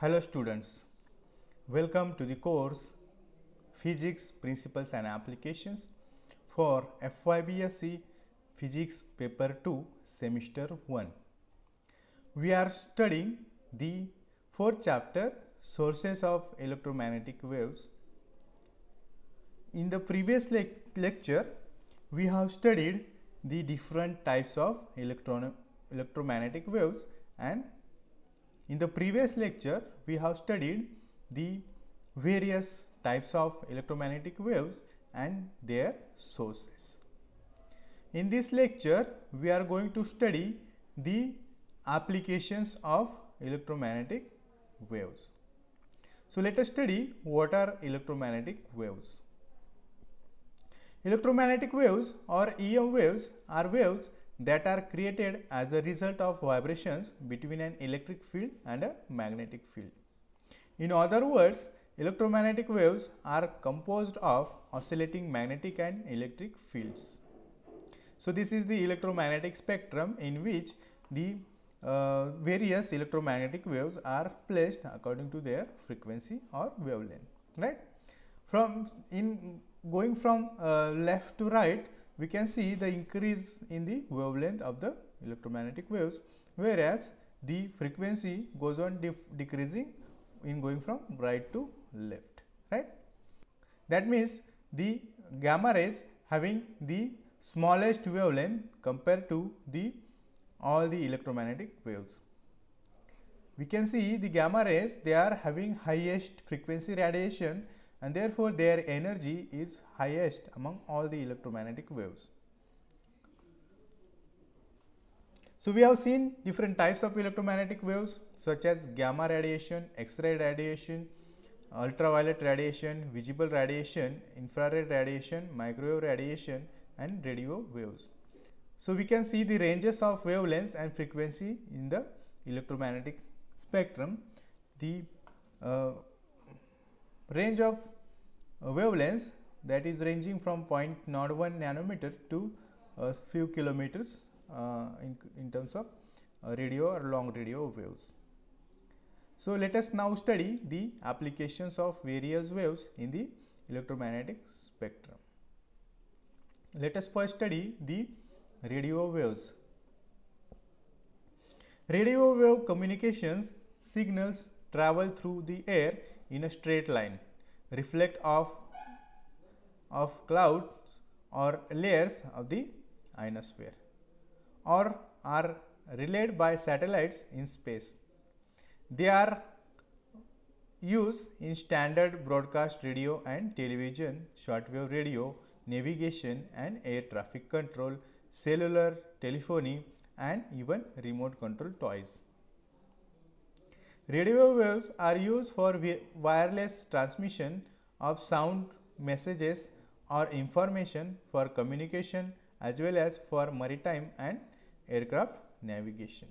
Hello students, welcome to the course Physics Principles and Applications for FYBSc Physics Paper 2 Semester 1. We are studying the fourth chapter, Sources of Electromagnetic Waves. In the previous lecture, we have studied the different types of electromagnetic waves, and in the previous lecture we have studied the various types of electromagnetic waves and their sources. In this lecture we are going to study the applications of electromagnetic waves. So let us study what are electromagnetic waves. Electromagnetic waves or EM waves are waves that are created as a result of vibrations between an electric field and a magnetic field. In other words, electromagnetic waves are composed of oscillating magnetic and electric fields. So this is the electromagnetic spectrum in which the various electromagnetic waves are placed according to their frequency or wavelength, right? Going from left to right, we can see the increase in the wavelength of the electromagnetic waves, whereas the frequency goes on decreasing in going from right to left, right? That means the gamma rays having the smallest wavelength compared to all the electromagnetic waves. We can see the gamma rays, they are having highest frequency radiation, and therefore their energy is highest among all the electromagnetic waves. So we have seen different types of electromagnetic waves such as gamma radiation, X-ray radiation, ultraviolet radiation, visible radiation, infrared radiation, microwave radiation and radio waves. So we can see the ranges of wavelengths and frequency in the electromagnetic spectrum. The range of wavelengths, that is ranging from 0.01 nanometer to a few kilometers in terms of radio or long radio waves. So let us now study the applications of various waves in the electromagnetic spectrum. Let us first study the radio waves. Radio wave communications signals travel through the air in a straight line, reflect off of clouds or layers of the ionosphere, or are relayed by satellites in space. They are used in standard broadcast radio and television, shortwave radio, navigation and air traffic control, cellular telephony and even remote control toys. Radio waves are used for wireless transmission of sound messages or information for communication as well as for maritime and aircraft navigation.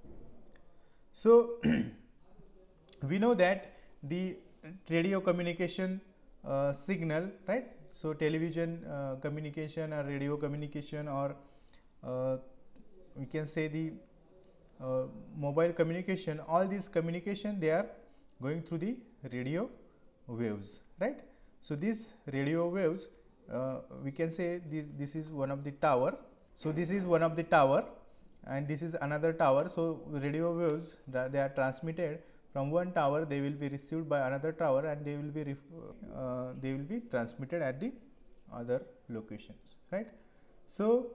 So we know that the radio communication signal, right? So television communication or radio communication, or we can say the mobile communication, all these communication, they are going through the radio waves, right? So these radio waves, we can say this is one of the tower. So this is one of the tower and this is another tower. So radio waves, they are transmitted from one tower, they will be received by another tower and they will be transmitted at the other locations, right? So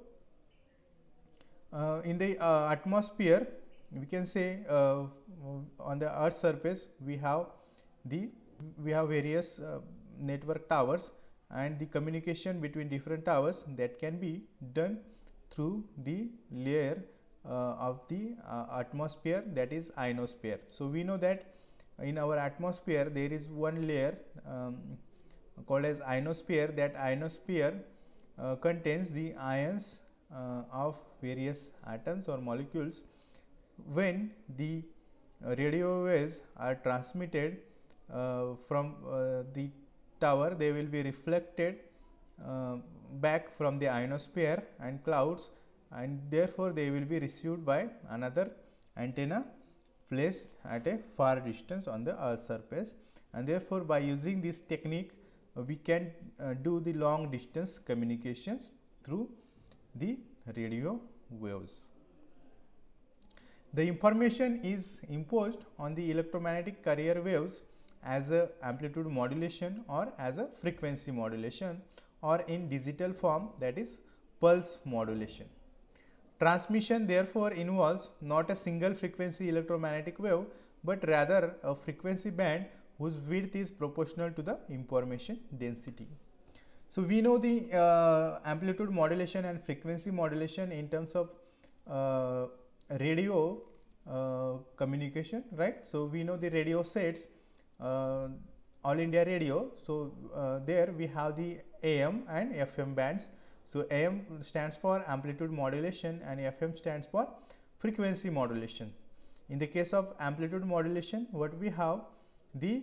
in the atmosphere, we can say on the earth's surface we have various network towers, and the communication between different towers that can be done through the layer of the atmosphere, that is ionosphere. So we know that in our atmosphere there is one layer called as ionosphere. That ionosphere contains the ions of various atoms or molecules. When the radio waves are transmitted from the tower, they will be reflected back from the ionosphere and clouds, and therefore they will be received by another antenna placed at a far distance on the Earth's surface, and therefore by using this technique we can do the long distance communications through the radio waves. The information is imposed on the electromagnetic carrier waves as a amplitude modulation or as a frequency modulation, or in digital form, that is pulse modulation. Transmission therefore involves not a single frequency electromagnetic wave, but rather a frequency band whose width is proportional to the information density. So, we know the amplitude modulation and frequency modulation in terms of radio communication, right. So, we know the radio sets, All India Radio. So, there we have the AM and FM bands. So, AM stands for amplitude modulation and FM stands for frequency modulation. In the case of amplitude modulation, what we have, the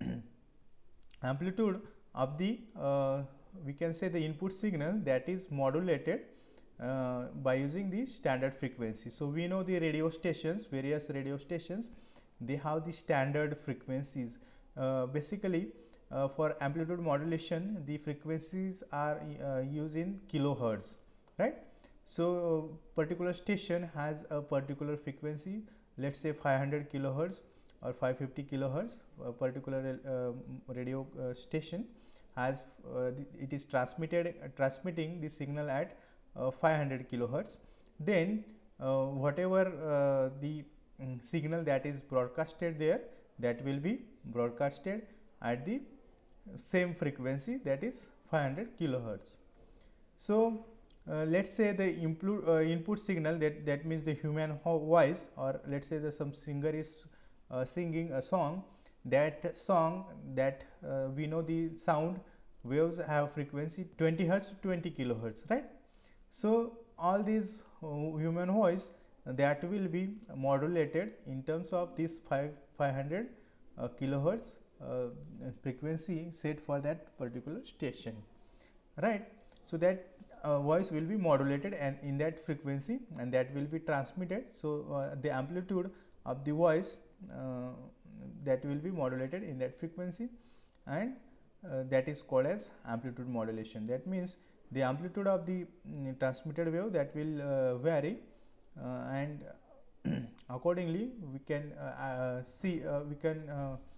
amplitude of the we can say the input signal that is modulated by using the standard frequency. So, we know the radio stations, various radio stations, they have the standard frequencies. Basically, for amplitude modulation, the frequencies are used in kilohertz, right. So, particular station has a particular frequency, let us say 500 kilohertz or 550 kilohertz. A particular radio station has it is transmitting the signal at 500 kilohertz. Then whatever the signal that is broadcasted there, that will be broadcasted at the same frequency, that is 500 kilohertz. So, let us say the input signal, that means the human voice, or let us say that some singer is singing a song. That song, that we know the sound waves have frequency 20 hertz to 20 kilohertz, right. So, all these human voice, that will be modulated in terms of this 500 kilohertz frequency set for that particular station, right. So, that voice will be modulated and in that frequency, and that will be transmitted. So, the amplitude of the voice that will be modulated in that frequency, and that is called as amplitude modulation. That means the amplitude of the transmitted wave, that will vary, and accordingly we can see we can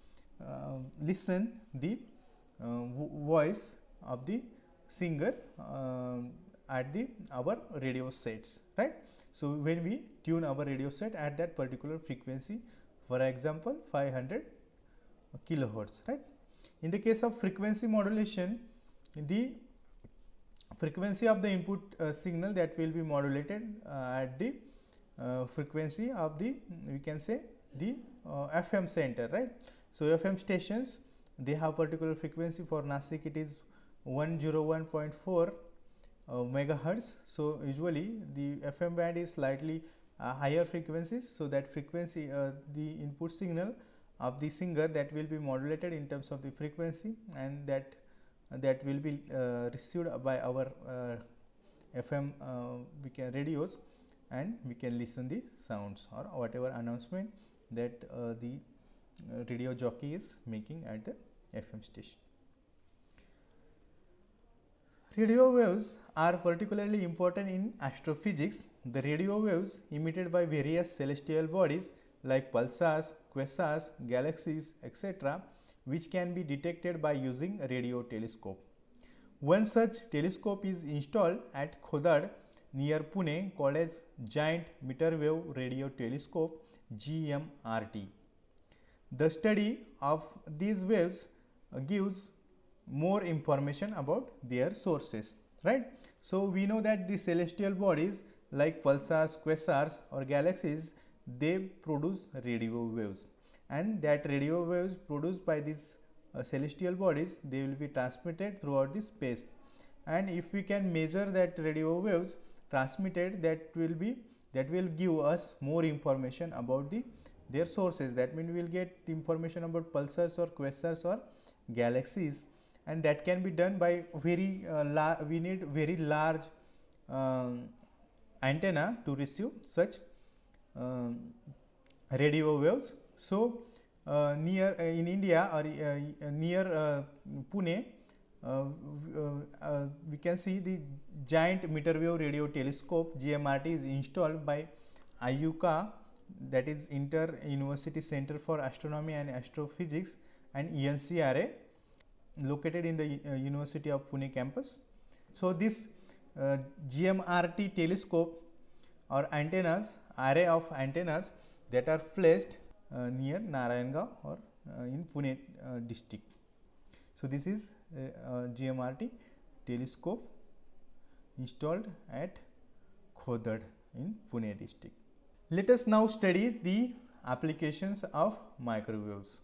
listen the voice of the singer at our radio sets, right. So, when we tune our radio set at that particular frequency, for example 500 kilohertz, right. In the case of frequency modulation, the frequency of the input signal, that will be modulated at the frequency of the, we can say, the FM center, right. So, FM stations, they have particular frequency. For Nasik it is 101.4 megahertz. So, usually the FM band is slightly higher frequencies. So, that frequency, the input signal of the singer, that will be modulated in terms of the frequency, and that will be received by our FM we can radios, and we can listen the sounds or whatever announcement that the radio jockey is making at the FM station. Radio waves are particularly important in astrophysics. The radio waves emitted by various celestial bodies like pulsars, quasars, galaxies, etc., which can be detected by using a radio telescope. One such telescope is installed at Khodad near Pune, called as Giant Meter Wave Radio Telescope, GMRT. The study of these waves gives more information about their sources, right. So, we know that the celestial bodies like pulsars, quasars or galaxies, they produce radio waves, and that radio waves produced by these celestial bodies, they will be transmitted throughout the space. And if we can measure that radio waves transmitted, that will give us more information about their sources. That means we will get information about pulsars or quasars or galaxies, and that can be done by very we need very large antenna to receive such radio waves. So near in India or near Pune, we can see the giant meter wave radio telescope GMRT is installed by IUCA, that is Inter University Center for Astronomy and Astrophysics, and ENCRA, located in the University of Pune campus. So this GMRT telescope or antennas, array of antennas that are placed near Narayangau or in Pune district. So this is GMRT telescope installed at Khodad in Pune district. Let us now study the applications of microwaves.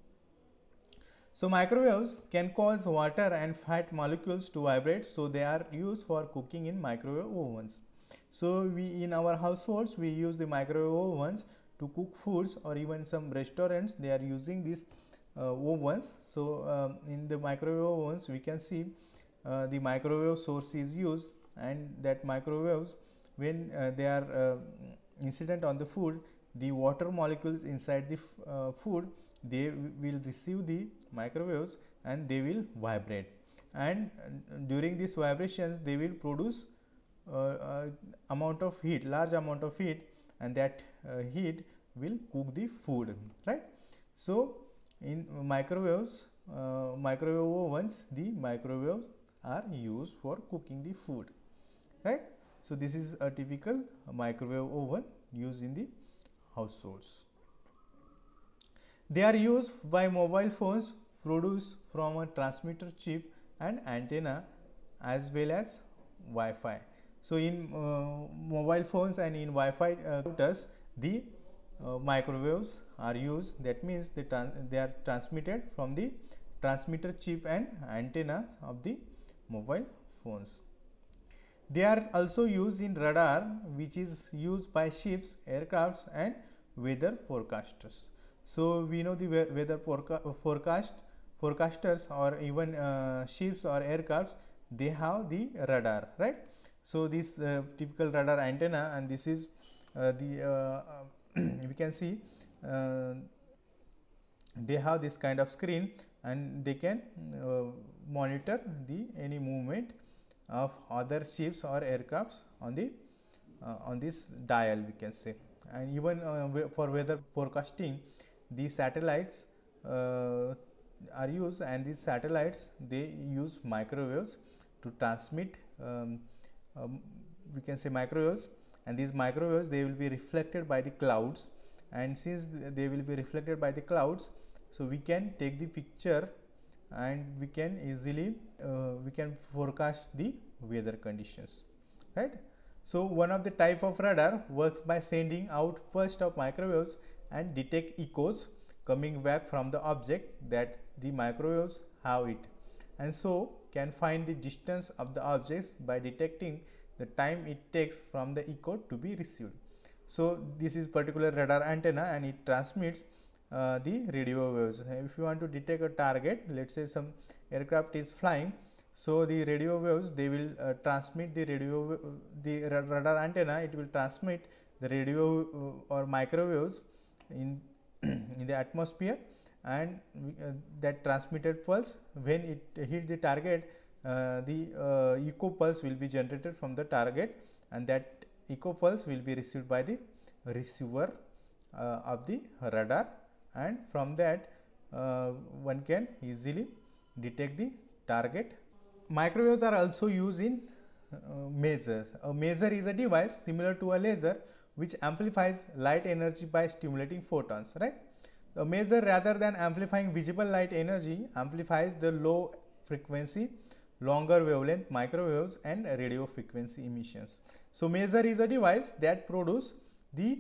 So microwaves can cause water and fat molecules to vibrate, so they are used for cooking in microwave ovens. So we in our households we use the microwave ovens to cook foods, or even some restaurants they are using these ovens. So in the microwave ovens we can see the microwave source is used, and that microwaves, when they are incident on the food, the water molecules inside the food, they will receive the microwaves and they will vibrate, and during these vibrations they will produce amount of heat, large amount of heat, and that heat will cook the food, right? So in microwaves, microwave ovens, the microwaves are used for cooking the food, right? So this is a typical microwave oven used in the households. They are used by mobile phones produced from a transmitter chip and antenna, as well as Wi-Fi. So in mobile phones and in Wi-Fi routers, the microwaves are used. That means they are transmitted from the transmitter chip and antennas of the mobile phones. They are also used in radar, which is used by ships, aircrafts, and weather forecasters. So we know the weather forecasters, or even ships or aircrafts, they have the radar, right? So this typical radar antenna, and this is the we can see they have this kind of screen, and they can monitor the any movement of other ships or aircrafts on the on this dial, we can say. And even for weather forecasting, these satellites are used, and these satellites they use microwaves to transmit we can say microwaves, and these microwaves they will be reflected by the clouds, and since they will be reflected by the clouds, so we can take the picture and we can easily we can forecast the weather conditions, right? So one of the type of radar works by sending out burst of microwaves and detect echoes coming back from the object that the microwaves have it, and so can find the distance of the objects by detecting the time it takes from the echo to be received. So this is particular radar antenna, and it transmits the radio waves. If you want to detect a target, let's say some aircraft is flying, so the radio waves they will transmit the radar antenna, it will transmit the radio or microwaves in in the atmosphere, and that transmitted pulse, when it hit the target, the echo pulse will be generated from the target, and that echo pulse will be received by the receiver of the radar, and from that one can easily detect the target. Microwaves are also used in masers. A maser is a device similar to a laser which amplifies light energy by stimulating photons, right? A maser, rather than amplifying visible light energy, amplifies the low frequency, longer wavelength microwaves and radio frequency emissions. So maser is a device that produces the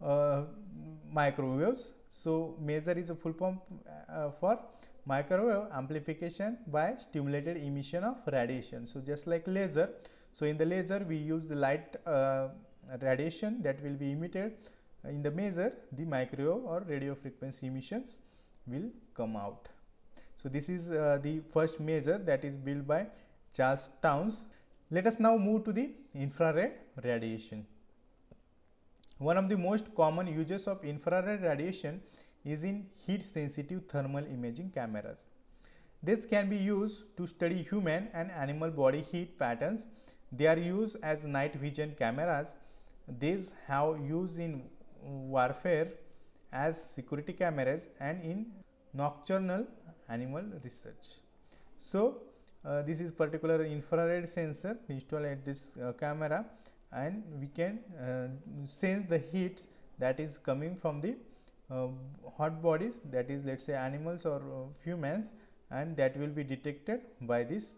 microwaves. So maser is a full form for microwave amplification by stimulated emission of radiation. So just like laser, so in the laser we use the light radiation that will be emitted. In the maser, the microwave or radio frequency emissions will come out. So this is the first maser that is built by Charles Townes. Let us now move to the infrared radiation. One of the most common uses of infrared radiation is in heat sensitive thermal imaging cameras. This can be used to study human and animal body heat patterns. They are used as night vision cameras. These have use in warfare as security cameras and in nocturnal animal research. So, this is particular infrared sensor installed at this camera, and we can sense the heats that is coming from the hot bodies, that is, let us say animals or humans, and that will be detected by this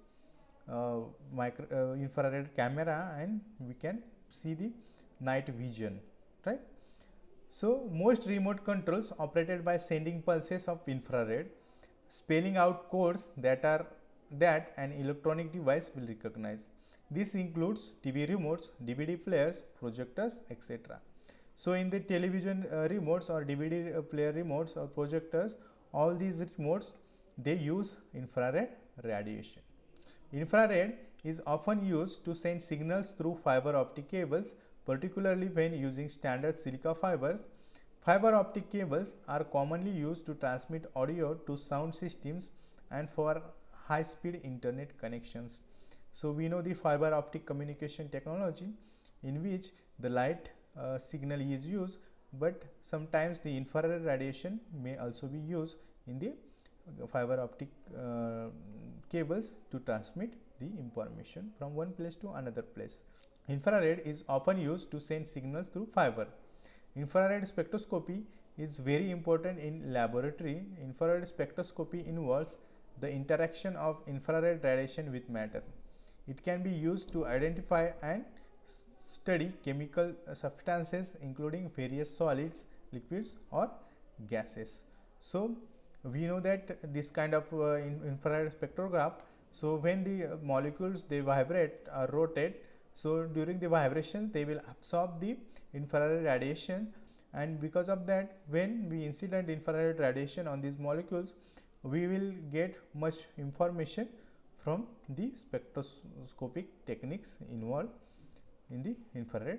infrared camera, and we can see the night vision, right. So, most remote controls operated by sending pulses of infrared, spelling out codes that an electronic device will recognize. This includes TV remotes, DVD players, projectors, etc. So, in the television remotes or DVD player remotes or projectors, all these remotes, they use infrared radiation. Infrared is often used to send signals through fiber optic cables, particularly when using standard silica fibers. Fiber optic cables are commonly used to transmit audio to sound systems and for high speed internet connections. So, we know the fiber optic communication technology in which the light signal is used, but sometimes the infrared radiation may also be used in the fiber optic cables to transmit the information from one place to another place. Infrared is often used to send signals through fiber. Infrared spectroscopy is very important in laboratory. Infrared spectroscopy involves the interaction of infrared radiation with matter. It can be used to identify and study chemical substances, including various solids, liquids or gases. So, we know that this kind of infrared spectrograph, so when the molecules they vibrate or rotate, so during the vibration they will absorb the infrared radiation, and because of that, when we incident infrared radiation on these molecules, we will get much information from the spectroscopic techniques involved in the infrared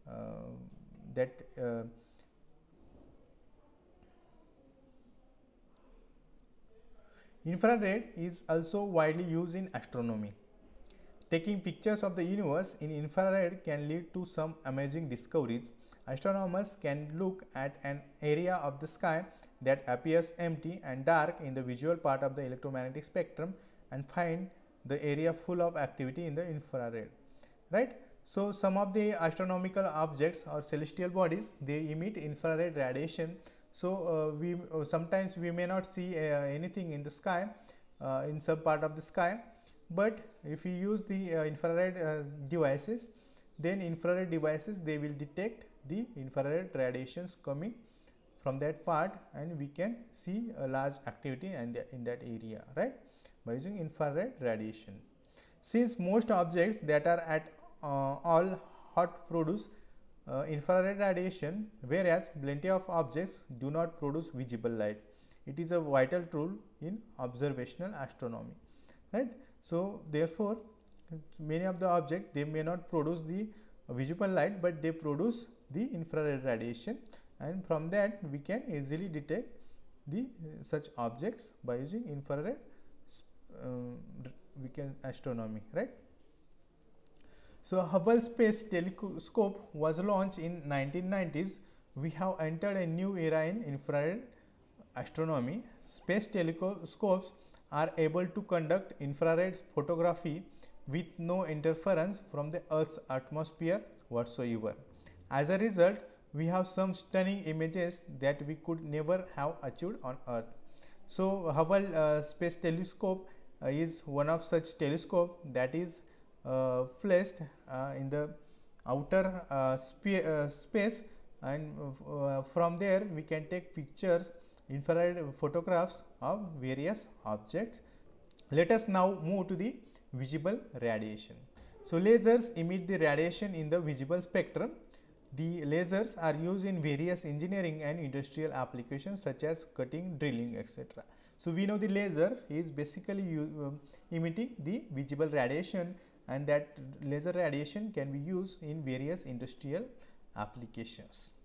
Infrared is also widely used in astronomy. Taking pictures of the universe in infrared can lead to some amazing discoveries. Astronomers can look at an area of the sky that appears empty and dark in the visual part of the electromagnetic spectrum and find the area full of activity in the infrared, right. So, some of the astronomical objects or celestial bodies, they emit infrared radiation. So, sometimes we may not see anything in the sky, in some part of the sky, but if we use the infrared devices, then infrared devices, they will detect the infrared radiations coming from that part, and we can see a large activity in that area, right, by using infrared radiation. Since most objects that are at all hot produce infrared radiation, whereas plenty of objects do not produce visible light. It is a vital tool in observational astronomy, right. So, therefore, many of the objects, they may not produce the visible light, but they produce the infrared radiation, and from that we can easily detect the such objects by using infrared astronomy, right. So, Hubble Space Telescope was launched in 1990s. We have entered a new era in infrared astronomy. Space telescopes are able to conduct infrared photography with no interference from the Earth's atmosphere whatsoever. As a result, we have some stunning images that we could never have achieved on Earth. So, Hubble Space Telescope is one of such telescope that is placed in the outer space, and from there we can take pictures, infrared photographs of various objects. Let us now move to the visible radiation. So, lasers emit the radiation in the visible spectrum. The lasers are used in various engineering and industrial applications such as cutting, drilling, etc. So, we know the laser is basically emitting the visible radiation, and that laser radiation can be used in various industrial applications.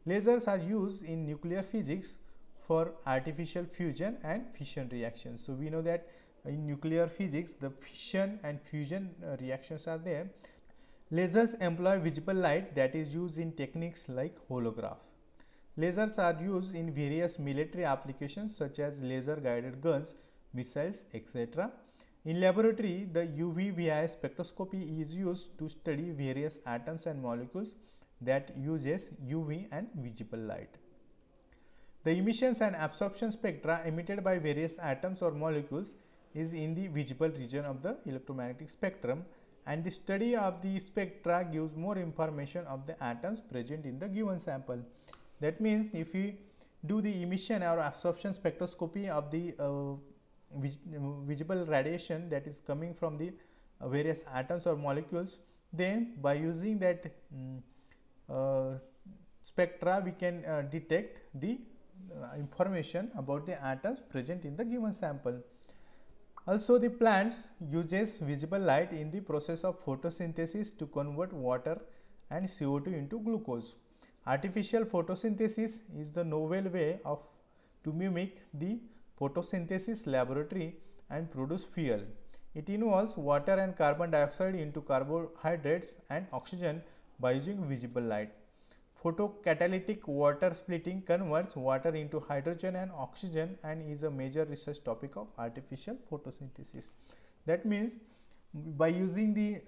Lasers are used in nuclear physics for artificial fusion and fission reactions. So we know that in nuclear physics the fission and fusion reactions are there. Lasers employ visible light that is used in techniques like holograph. Lasers are used in various military applications such as laser guided guns, missiles, etc. In laboratory, the UV-VIS spectroscopy is used to study various atoms and molecules that uses UV and visible light. The emissions and absorption spectra emitted by various atoms or molecules is in the visible region of the electromagnetic spectrum, and the study of the spectra gives more information of the atoms present in the given sample. That means if we do the emission or absorption spectroscopy of the visible radiation that is coming from the various atoms or molecules, then by using that spectra we can detect the information about the atoms present in the given sample. Also, the plants uses visible light in the process of photosynthesis to convert water and CO2 into glucose. Artificial photosynthesis is the novel way to mimic the photosynthesis laboratory and produce fuel. It involves water and carbon dioxide into carbohydrates and oxygen by using visible light. Photocatalytic water splitting converts water into hydrogen and oxygen and is a major research topic of artificial photosynthesis. That means by using the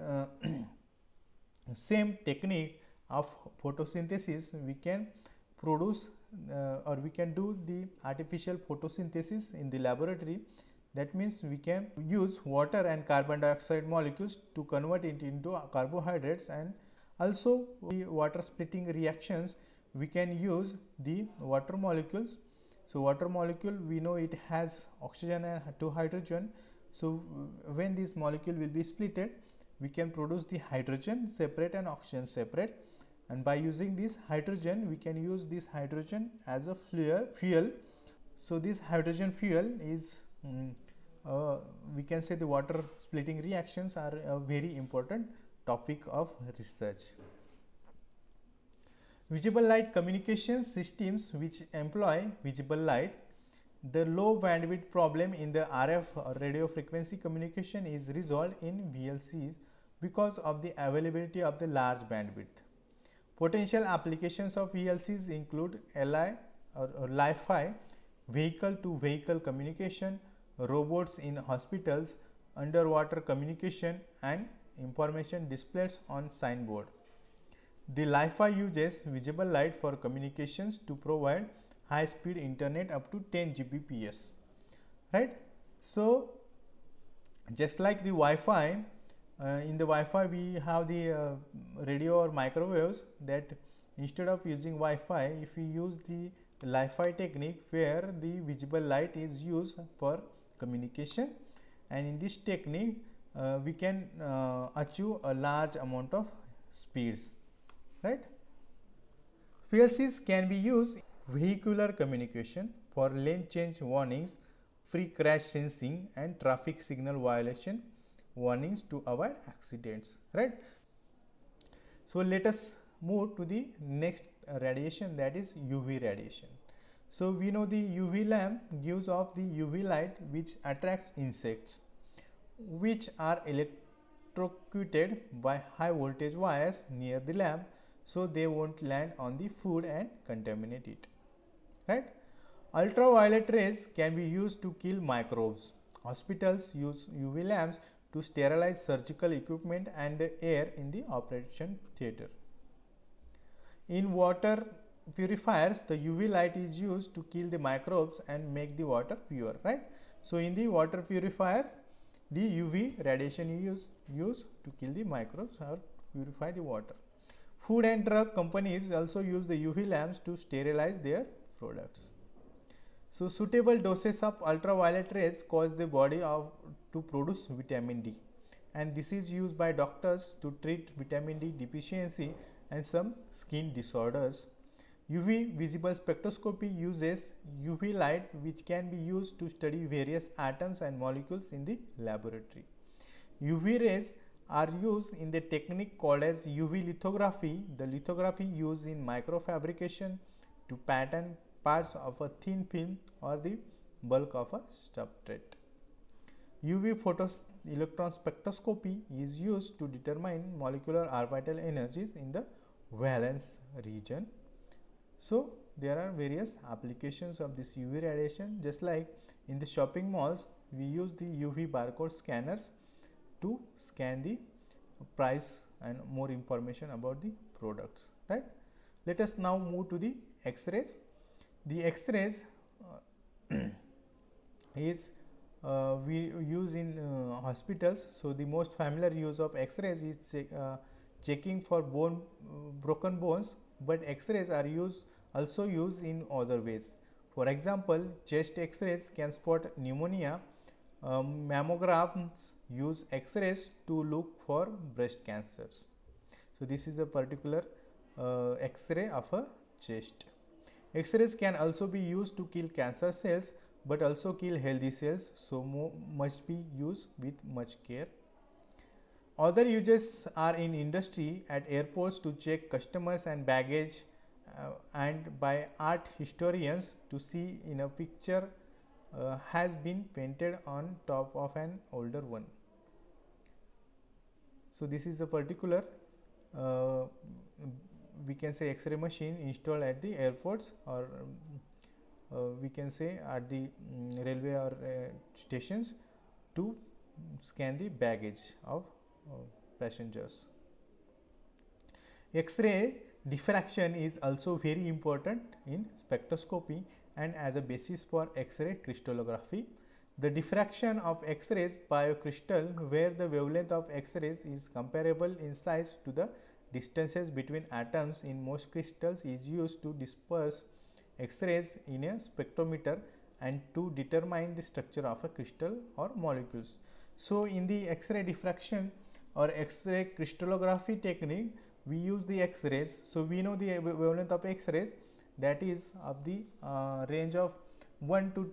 same technique of photosynthesis, we can produce or we can do the artificial photosynthesis in the laboratory. That means we can use water and carbon dioxide molecules to convert it into carbohydrates, and also the water splitting reactions we can use the water molecules. So water molecule, we know it has oxygen and 2 hydrogen. So when this molecule will be splitted, we can produce the hydrogen separate and oxygen separate, and by using this hydrogen we can use this hydrogen as a fuel. So this hydrogen fuel is we can say the water splitting reactions are a very important topic of research. Visible light communication systems which employ visible light. The low bandwidth problem in the RF or radio frequency communication is resolved in VLCs because of the availability of the large bandwidth. Potential applications of VLCs include LI or Li-Fi, vehicle to vehicle communication, robots in hospitals, underwater communication, and information displays on signboard. The Li-Fi uses visible light for communications to provide high speed internet up to 10 Gbps, right? So just like the Wi-Fi, in the Wi-Fi we have the radio or microwaves, that instead of using Wi-Fi, if we use the Li-Fi technique where the visible light is used for communication, and in this technique we can achieve a large amount of speeds, right? VLCs can be used in vehicular communication for lane change warnings, free crash sensing, and traffic signal violation warnings to avoid accidents, right? So let us move to the next radiation, that is UV radiation. So we know the UV lamp gives off the UV light which attracts insects, which are electrocuted by high voltage wires near the lamp, so they won't land on the food and contaminate it, right? Ultraviolet rays can be used to kill microbes. Hospitals use UV lamps to sterilize surgical equipment and air in the operation theatre. In water purifiers, the UV light is used to kill the microbes and make the water pure, right? So in the water purifier, the UV radiation is used to kill the microbes or purify the water. Food and drug companies also use the UV lamps to sterilize their products. So suitable doses of ultraviolet rays cause the body to produce vitamin D, and this is used by doctors to treat vitamin D deficiency and some skin disorders. UV visible spectroscopy uses UV light which can be used to study various atoms and molecules in the laboratory. UV rays are used in the technique called as UV lithography. The lithography used in microfabrication to pattern parts of a thin film or the bulk of a substrate. UV photoelectron spectroscopy is used to determine molecular orbital energies in the valence region. So, there are various applications of this UV radiation, just like in the shopping malls we use the UV barcode scanners to scan the price and more information about the products, right. Let us now move to the X-rays. The X-rays is we use in hospitals. So, the most familiar use of X-rays is checking for broken bones, but X-rays are also used in other ways. For example, chest X-rays can spot pneumonia. Mammograms use X-rays to look for breast cancers. So, this is a particular X-ray of a chest. X-rays can also be used to kill cancer cells, but also kill healthy cells. So, must be used with much care. Other uses are in industry, at airports to check customers and baggage, and by art historians to see in a picture has been painted on top of an older one. So, this is a particular we can say X-ray machine installed at the airports, or we can say at the railway or stations to scan the baggage of passengers. X-ray diffraction is also very important in spectroscopy and as a basis for X-ray crystallography. The diffraction of X-rays by a crystal, where the wavelength of X-rays is comparable in size to the distances between atoms in most crystals, is used to disperse X-rays in a spectrometer and to determine the structure of a crystal or molecules. So, in the X-ray diffraction or X-ray crystallography technique, we use the X-rays. So, we know the wavelength of X-rays, that is of the range of 1 to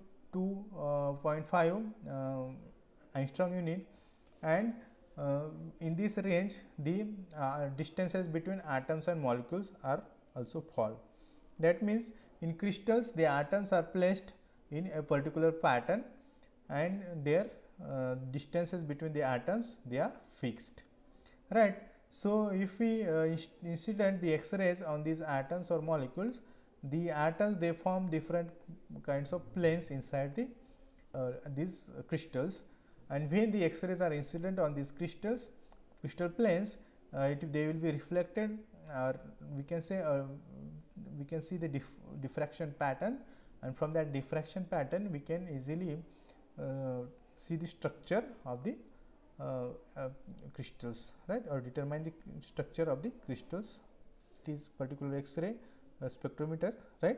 2.5 angstrom unit, and in this range the distances between atoms and molecules are also fall. That means, in crystals the atoms are placed in a particular pattern and their distances between the atoms, they are fixed, right. So, if we incident the X-rays on these atoms or molecules, the atoms they form different kinds of planes inside the these crystals, and when the X-rays are incident on these crystal planes, they will be reflected, or we can say we can see the diffraction pattern, and from that diffraction pattern we can easily see the structure of the crystals, right, or determine the structure of the crystals. It is particular X-ray spectrometer, right.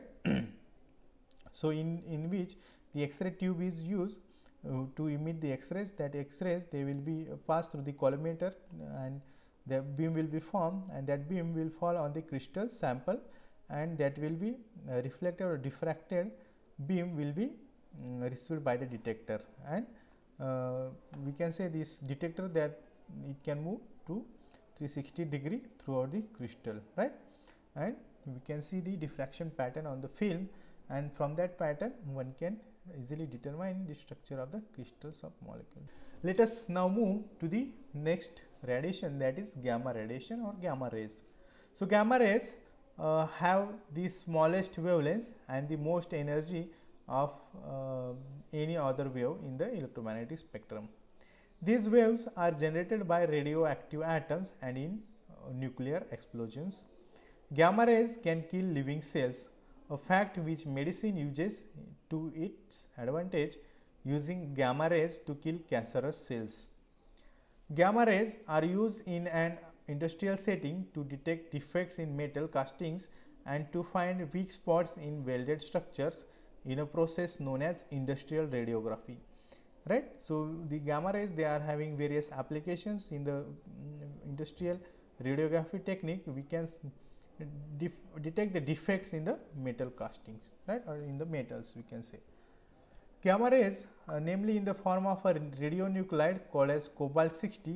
So, in which the X-ray tube is used to emit the X-rays. That X-rays they will be passed through the collimator, and the beam will be formed, and that beam will fall on the crystal sample, and that will be reflected or diffracted beam will be received by the detector, and we can say this detector that it can move to 360 degree throughout the crystal, right, and we can see the diffraction pattern on the film, and from that pattern one can easily determine the structure of the crystals of molecule. Let us now move to the next radiation, that is gamma radiation or gamma rays. So, gamma rays have the smallest wavelengths and the most energy of any other wave in the electromagnetic spectrum. These waves are generated by radioactive atoms and in nuclear explosions. Gamma rays can kill living cells, a fact which medicine uses to its advantage, using gamma rays to kill cancerous cells. Gamma rays are used in an industrial setting to detect defects in metal castings and to find weak spots in welded structures in a process known as industrial radiography, right. So, the gamma rays they are having various applications in the industrial radiography technique. We can detect the defects in the metal castings, right, or in the metals we can say. Gamma rays namely in the form of a radionuclide called as cobalt 60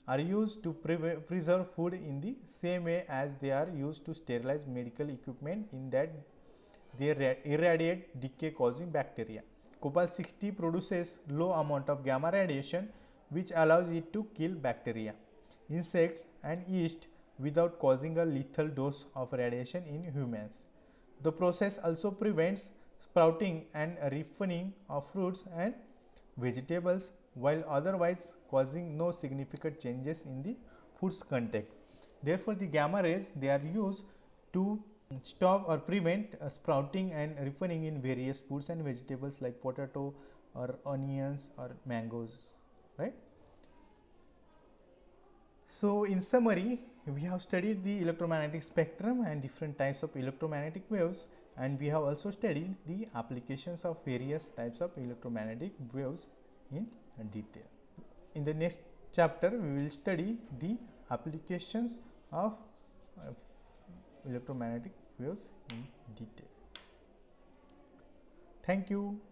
are used to preserve food in the same way as they are used to sterilize medical equipment, in that they irradiate decay causing bacteria. Cobalt 60 produces low amount of gamma radiation which allows it to kill bacteria, insects and yeast without causing a lethal dose of radiation in humans. The process also prevents sprouting and ripening of fruits and vegetables, while otherwise causing no significant changes in the food's content. Therefore, the gamma rays, they are used to stop or prevent sprouting and ripening in various foods and vegetables like potato or onions or mangoes, right? So, in summary, we have studied the electromagnetic spectrum and different types of electromagnetic waves, and we have also studied the applications of various types of electromagnetic waves in detail. In the next chapter, we will study the applications of electromagnetic waves in detail. Thank you.